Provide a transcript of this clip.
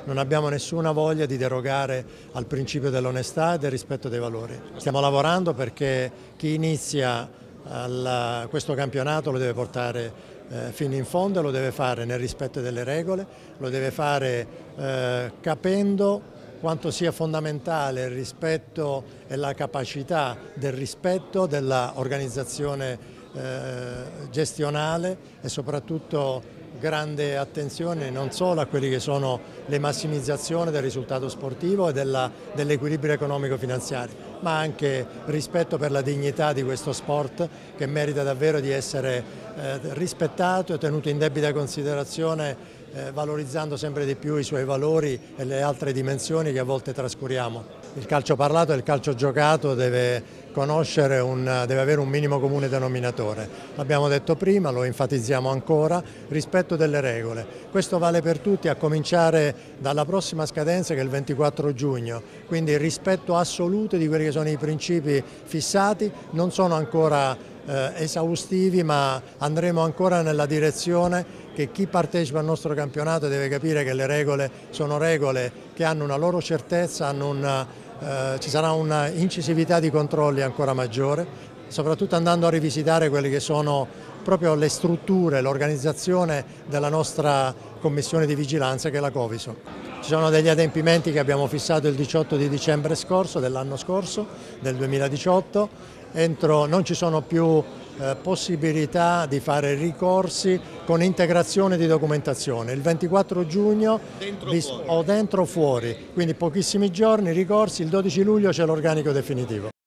non abbiamo nessuna voglia di derogare al principio dell'onestà e del rispetto dei valori. Stiamo lavorando perché chi inizia questo campionato lo deve portare fino in fondo e lo deve fare nel rispetto delle regole, lo deve fare capendo quanto sia fondamentale il rispetto e la capacità del rispetto dell'organizzazione gestionale e soprattutto grande attenzione non solo a quelli che sono le massimizzazioni del risultato sportivo e dell'equilibrio economico-finanziario, ma anche rispetto per la dignità di questo sport che merita davvero di essere rispettato e tenuto in debita considerazione, valorizzando sempre di più i suoi valori e le altre dimensioni che a volte trascuriamo. Il calcio parlato e il calcio giocato deve avere un minimo comune denominatore. L'abbiamo detto prima, lo enfatizziamo ancora, rispetto delle regole. Questo vale per tutti, a cominciare dalla prossima scadenza che è il 24 giugno, quindi il rispetto assoluto di quelli che sono i principi fissati, non sono ancora esaustivi, ma andremo ancora nella direzione che chi partecipa al nostro campionato deve capire che le regole sono regole che hanno una loro certezza, ci sarà una incisività di controlli ancora maggiore, soprattutto andando a rivisitare quelle che sono proprio le strutture, l'organizzazione della nostra commissione di vigilanza che è la Coviso. Ci sono degli adempimenti che abbiamo fissato il 18 di dicembre scorso, dell'anno scorso, del 2018, non ci sono più possibilità di fare ricorsi con integrazione di documentazione. Il 24 giugno o dentro o fuori, quindi pochissimi giorni, ricorsi, il 12 luglio c'è l'organico definitivo.